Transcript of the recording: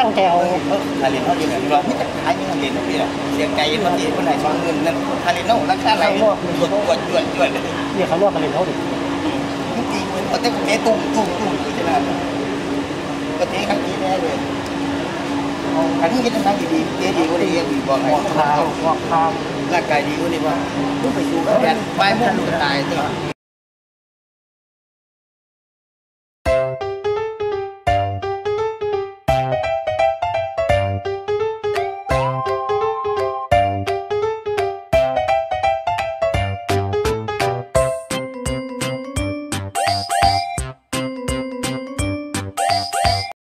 ตั้งแถวทาเลนเขาอยู่เนี่ยเราไม่จะขายยังทาเลนนี่แหละเสียงไก่บางทีคนไหนช่องเงินนั่นทาเลนเขาราคาอะไรจวดเลยเนี่ยเขาลวกกันเลยเขาดิจริงๆเขาจะเตะตุ้มคือจะนั่นก็เตะครั้งนี้แน่เลยครั้งนี้ก็จะนั่งดีเตะดีกว่านี้ดีบอกให้หัวขาวร่างกายดีกว่านี้ว่าไปสู่กันไปมุ่งตายตัว